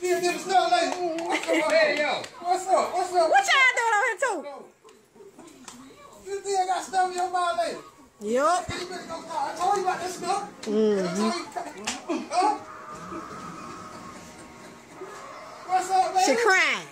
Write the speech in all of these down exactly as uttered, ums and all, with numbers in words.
Still get the stuff lady. Hey, yo. What's up? What's up? What y'all doing over here too? You still got stuff in your mouth, lady? Yup. I told you about this stuff. Mm-hmm. Huh? What's up, baby? She crying.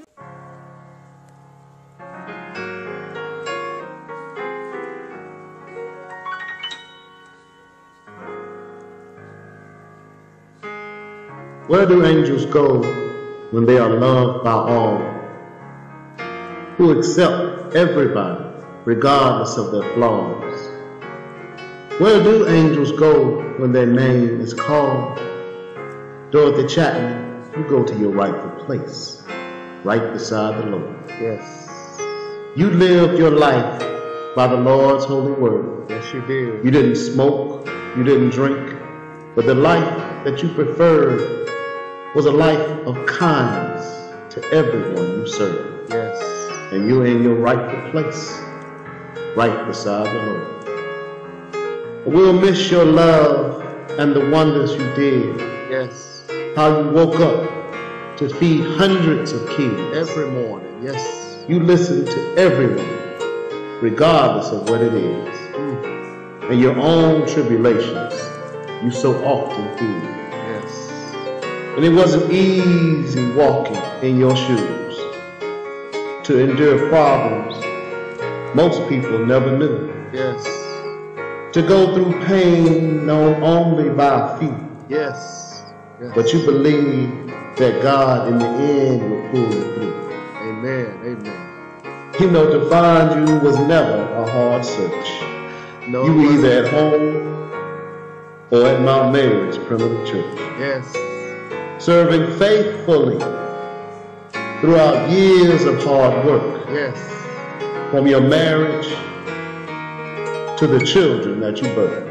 Where do angels go when they are loved by all, who accept everybody regardless of their flaws? Where do angels go when their name is called? Dorothy Chatman, you go to your rightful place, right beside the Lord. Yes. You lived your life by the Lord's holy word. Yes, you did. You didn't smoke, you didn't drink, but the life that you preferred was a life of kindness to everyone you served. Yes. And you're in your rightful place, right beside the Lord. We'll miss your love and the wonders you did. Yes. How you woke up to feed hundreds of kids. Every morning, yes. You listened to everyone, regardless of what it is. Mm. And your own tribulations, you so often feel. Yes. And it wasn't easy walking in your shoes, to endure problems most people never knew. Yes. To go through pain known only by few. Yes. Yes. But you believe that God in the end will pull you through. Amen. Amen. You know, to find you was never a hard search. No, you were either at home or at Mount Mary's primitive church. Yes. Serving faithfully throughout years of hard work. Yes. From your marriage to the children that you birthed.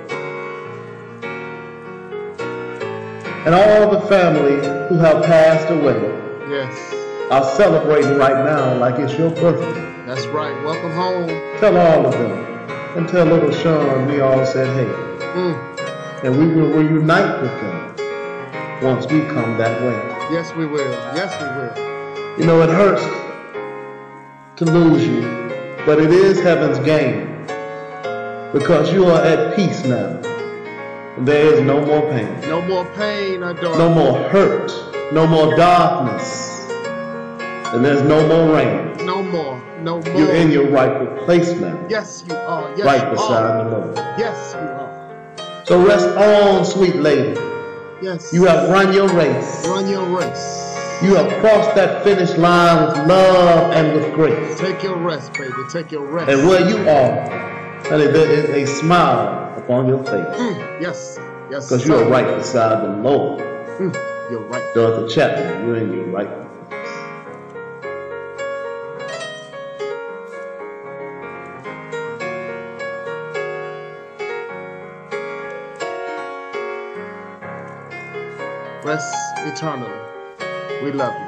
And all the family who have passed away Yes. are celebrating right now like it's your birthday. That's right. Welcome home. Tell all of them. And tell little Sean we all said hey. Mm. And we will reunite with them once we come that way. Yes, we will. Yes, we will. You know, it hurts to lose you, but it is heaven's gain. Because you are at peace now. And there is no more pain. No more pain, adore. No more hurt. No more darkness. And there's no more rain. No more. No more. You're in your rightful place now. Yes, you are. Yes, right you beside are. the Lord. Yes, you are. So rest on, sweet lady. Yes. You have run your race. Run your race. You have crossed that finish line with love and with grace. Take your rest, baby. Take your rest. And where you are, honey, there is a smile upon your face. Mm, yes. Yes. Because you are right beside the Lord. Mm, you're right. Dorothy Chatman, you're in your right place. Rest eternally. We love you.